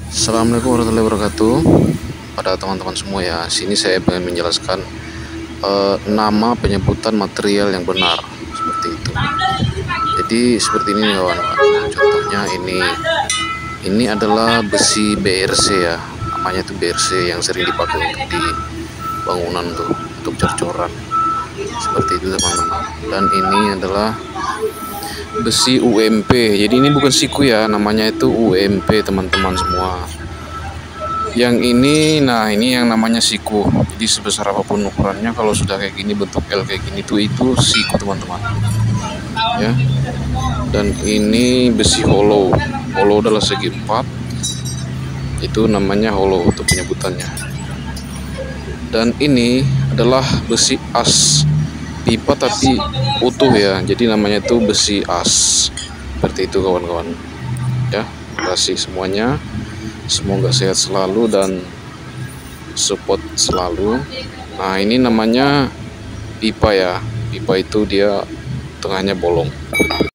Assalamualaikum warahmatullahi wabarakatuh. Pada teman-teman semua ya, sini saya ingin menjelaskan nama penyebutan material yang benar seperti itu. Jadi seperti ini kawan. Contohnya ini adalah besi BRC ya, namanya itu BRC yang sering dipakai untuk di bangunan tuh, untuk cor-coran seperti itu teman-teman. Dan ini adalah besi UMP. Jadi ini bukan siku ya, namanya itu UMP teman-teman semua. Yang ini, nah ini yang namanya siku. Jadi sebesar apapun ukurannya, kalau sudah kayak gini bentuk L kayak gini tuh itu siku teman-teman. Ya. Dan ini besi hollow. Hollow adalah segi 4. Itu namanya hollow untuk penyebutannya. Dan ini adalah besi as. Pipa tapi utuh ya, jadi namanya itu besi as. Seperti itu kawan-kawan ya. Terima kasih semuanya, semoga sehat selalu dan support selalu. Nah ini namanya pipa ya, pipa itu dia tengahnya bolong.